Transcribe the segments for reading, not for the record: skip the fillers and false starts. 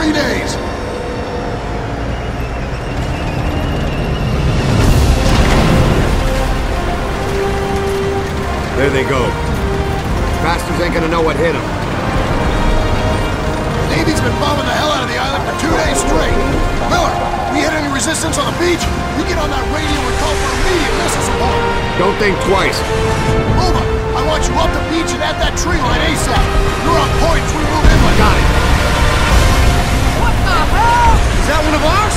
3 days. There they go. Bastards ain't gonna know what hit them. Navy's been bombing the hell out of the island for 2 days straight. Miller, we hit any resistance on the beach? You get on that radio and call for immediate missile support. Don't think twice. Over. I want you up the beach and at that tree line ASAP. You're on point as we move inland. Got it. What the hell? Is that one of ours?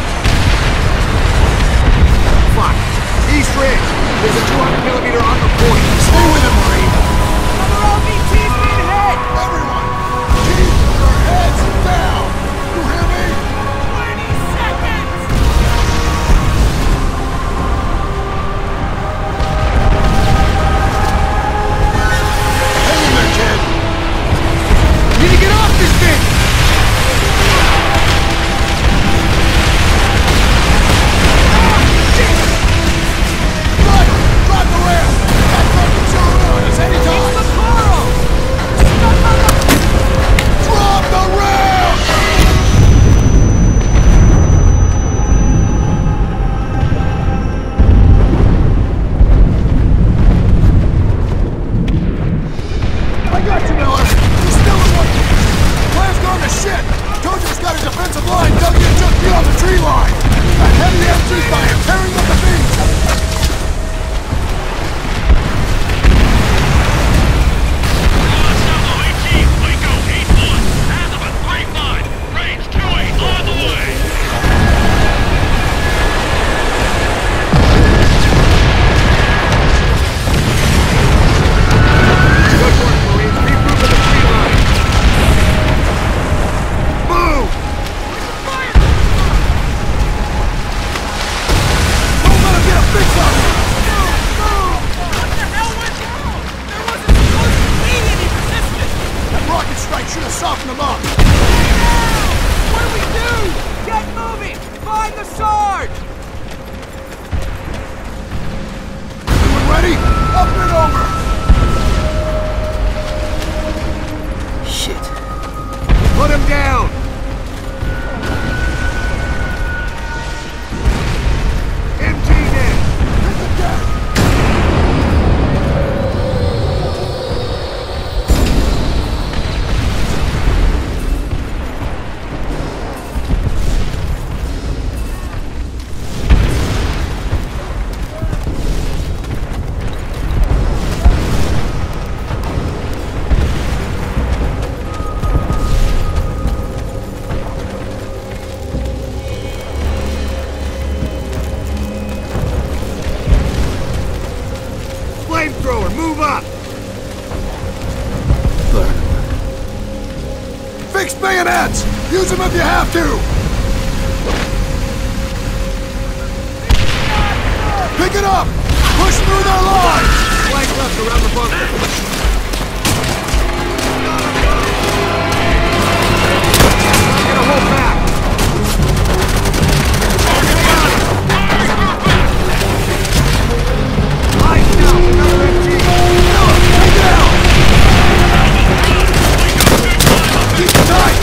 Fuck. East Ridge. There's a 200mm armor point. Stay with him, Marine. Another LVT's being hit! Everyone, keep your heads down. You hear me? 20 seconds! Hang in there, kid. You need to get off this thing! Drop the rail. That fucking zero on us anytime. It's the Coral! Drop the rail! I got you, Miller. You're still in one piece. The plan's gone to shit. Tojo's got a defensive line dug in just beyond the tree line. A heavy MG fire tearing up the beach. Should have softened them up. What do we do? Get moving! Find the Sarge! Everyone ready? Up and over! Shit. Put him down! Empty net! Hit the deck! Flamethrower, move up! Fixed bayonets! Use them if you have to! Pick it up! Push through their lines! Flank left around the bunker. Not gonna hold back! Lights down, another MG! Stay down! Keep it tight!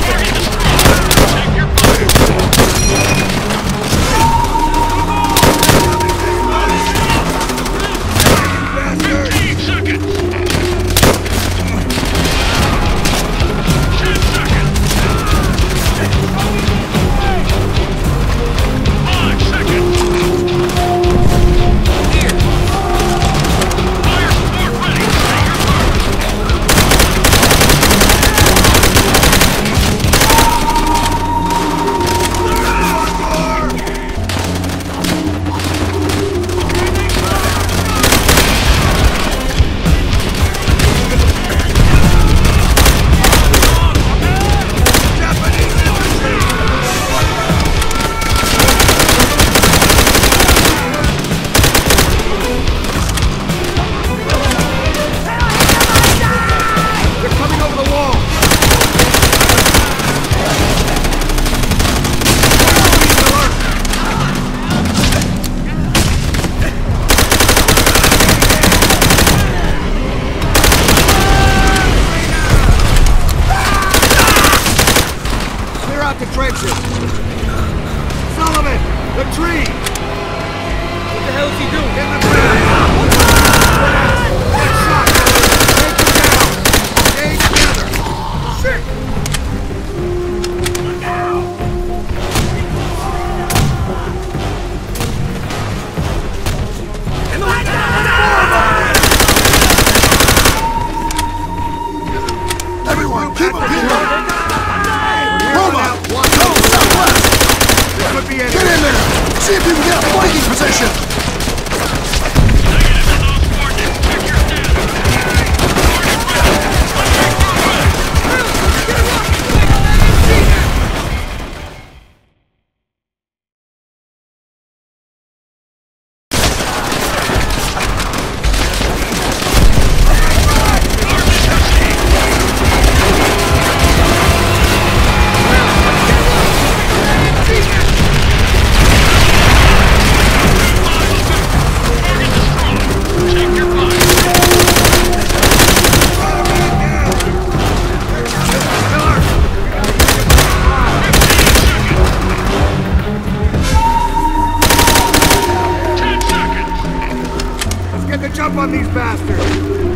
the jump on these bastards!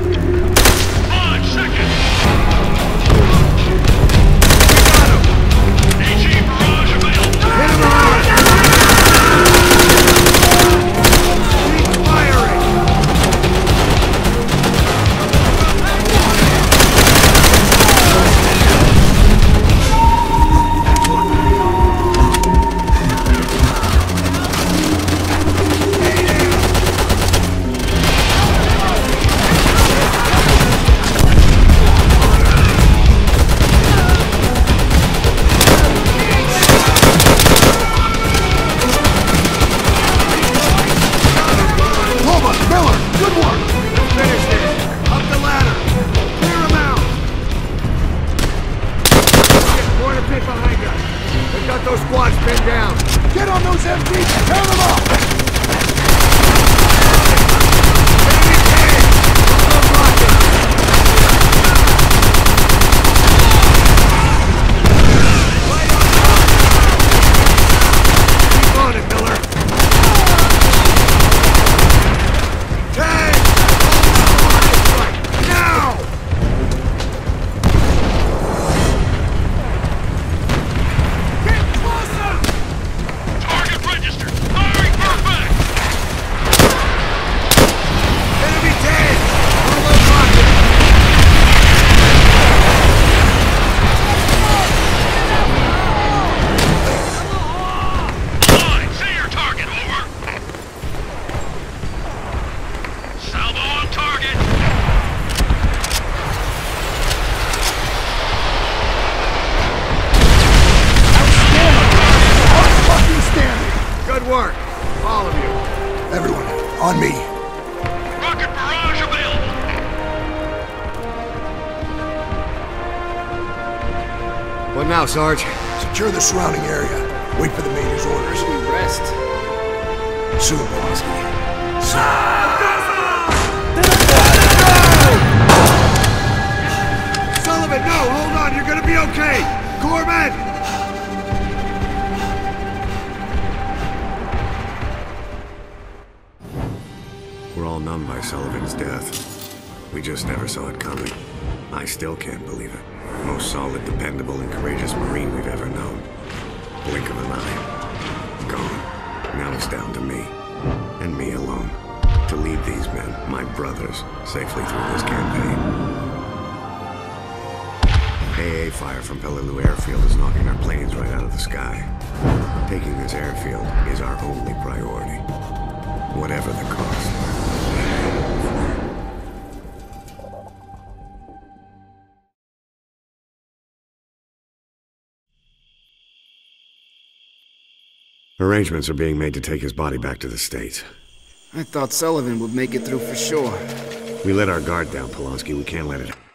5 seconds! We got him! AG barrage available! Hit him hard! Keep firing! Those squads pinned down. Get on those MPs and tear them up! Enemy tank! Those rockets! Right on top! Keep on it, Miller! Tank! Now! Target registered! Firing perfect! Enemy tank! All those rockets! Line, see your target, over! Salvo on target! Standing! Good work, all of you. Everyone, on me. Rocket barrage available! What now, Sarge? Secure the surrounding area. Wait for the Major's orders. We rest. Soon, Pulaski. Soon. Sullivan, no, hold on, you're gonna be okay! Corman! We're all numb by Sullivan's death. We just never saw it coming. I still can't believe it. Most solid, dependable, and courageous Marine we've ever known. Blink of an eye. Gone. Now it's down to me. And me alone. To lead these men, my brothers, safely through this campaign. AA fire from Peleliu Airfield is knocking our planes right out of the sky. Taking this airfield is our only priority. Whatever the cost. Arrangements are being made to take his body back to the States. I thought Sullivan would make it through for sure. We let our guard down, Polanski. We can't let it...